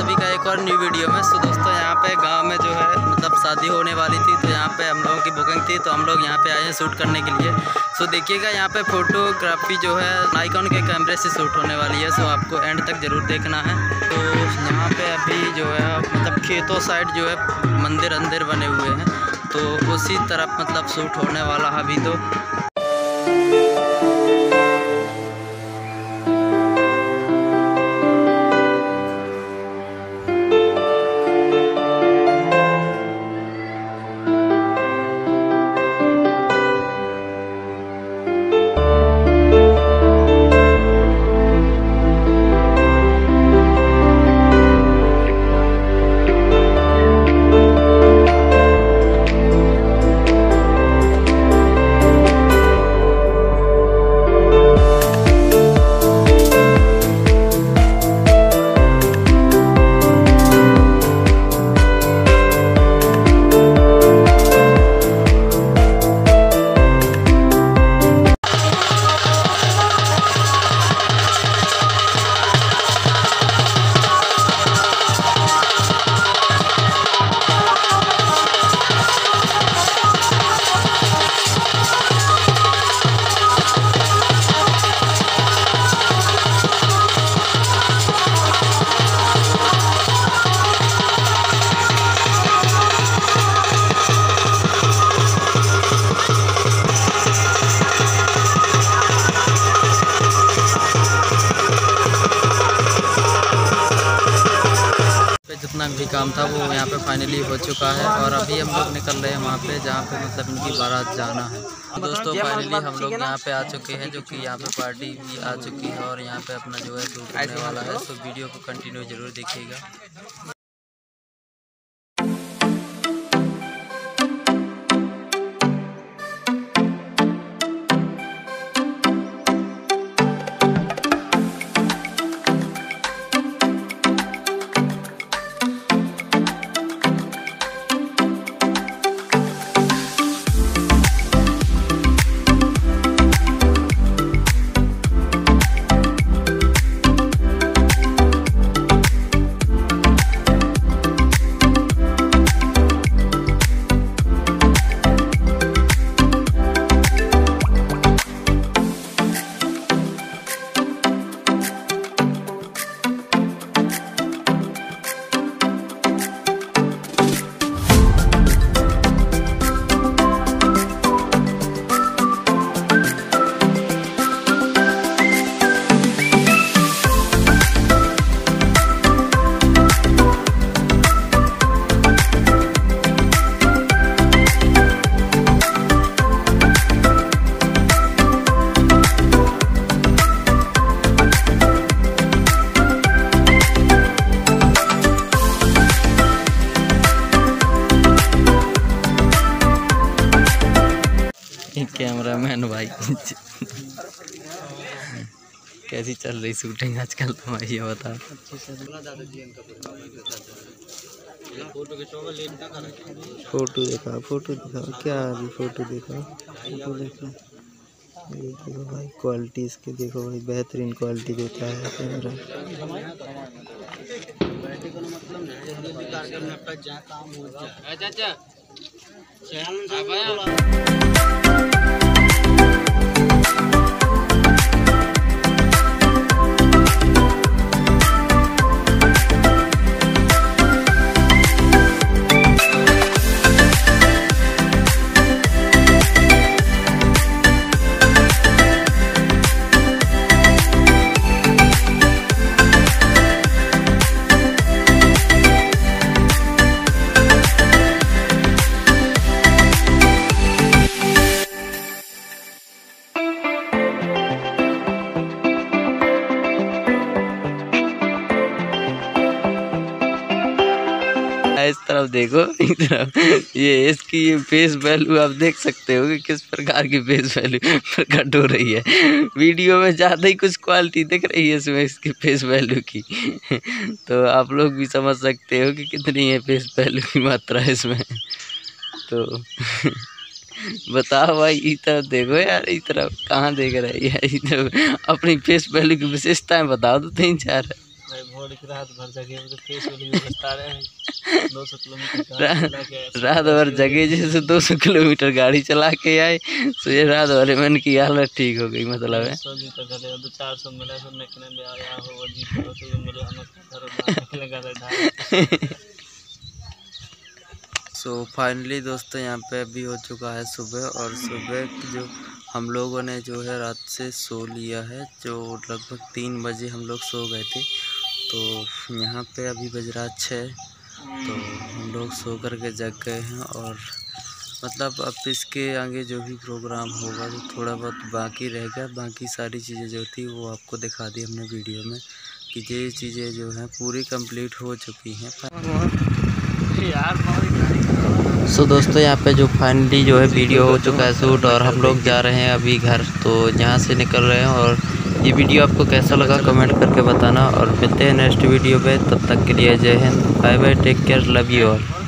सभी का एक और न्यू वीडियो में। सो दोस्तों यहाँ पे गांव में जो है मतलब शादी होने वाली थी, तो यहाँ पे हम लोगों की बुकिंग थी, तो हम लोग यहाँ पे आए हैं शूट करने के लिए। सो देखिएगा यहाँ पे फोटोग्राफी जो है नाइकॉन के कैमरे से शूट होने वाली है। सो आपको एंड तक ज़रूर देखना है। तो यहाँ पे अभी जो है मतलब खेतों साइड जो है मंदिर अंदिर बने हुए हैं, तो उसी तरफ मतलब शूट होने वाला है अभी। तो जितना भी काम था वो यहाँ पे फाइनली हो चुका है, और अभी हम लोग निकल रहे हैं वहाँ पे जहाँ पे मतलब इनकी बारात जाना है। दोस्तों फाइनली हम लोग यहाँ पे आ चुके हैं, जो कि यहाँ पे पार्टी भी आ चुकी है और यहाँ पे अपना जो है शूट होने वाला है। तो वीडियो को कंटिन्यू जरूर देखिएगा। कैमरामैन भाई कैसी चल रही शूटिंग आजकल तुम्हारी, ये बता। फोटो देखा क्या अभी फोटो देखा ये देखो भाई, क्वालिटी इसके देखो भाई, बेहतरीन क्वालिटी देता है कैमरा। इस तरफ देखो, इस तरफ ये इसकी ये फेस वैल्यू आप देख सकते हो कि किस प्रकार की फेस वैल्यू प्रकट हो रही है। वीडियो में ज़्यादा ही कुछ क्वालिटी दिख रही है इसमें इसकी फेस वैल्यू की। तो आप लोग भी समझ सकते हो कि कितनी है फेस वैल्यू की मात्रा है इसमें। तो बताओ भाई, इस तरफ देखो यार, इस तरफ कहाँ देख रही है, इस तरफ अपनी फेस वैल्यू की विशेषताएँ बताओ तो 3-4। रात भर जगे रहे हैं 200 किलोमीटर रात भर जगे जैसे 200 किलोमीटर गाड़ी चला के आए, तो ये रात भर मन की हालत ठीक हो गई। मतलब है 400 मिला मिले सो फाइनली दोस्तों यहाँ पे अभी हो चुका है सुबह, और सुबह जो हम लोगों ने जो है रात से सो लिया है, जो लगभग 3 बजे हम लोग सो गए थे। तो यहाँ पे अभी बज रहा 6, तो हम लोग सो कर के जग गए हैं। और मतलब अब इसके आगे जो भी प्रोग्राम होगा तो थोड़ा बहुत बाकी रह गया, बाकी सारी चीज़ें जो थी वो आपको दिखा दी हमने वीडियो में कि ये चीज़ें जो हैं पूरी कंप्लीट हो चुकी हैं। सो दोस्तों यहाँ पे जो फाइनली जो है वीडियो हो चुका है शूट, और हम लोग जा रहे हैं अभी घर, तो यहाँ से निकल रहे हैं। और ये वीडियो आपको कैसा लगा कमेंट करके बताना, और मिलते हैं नेक्स्ट वीडियो पे। तब तक के लिए Jai Hind, bye bye, take care, love you all.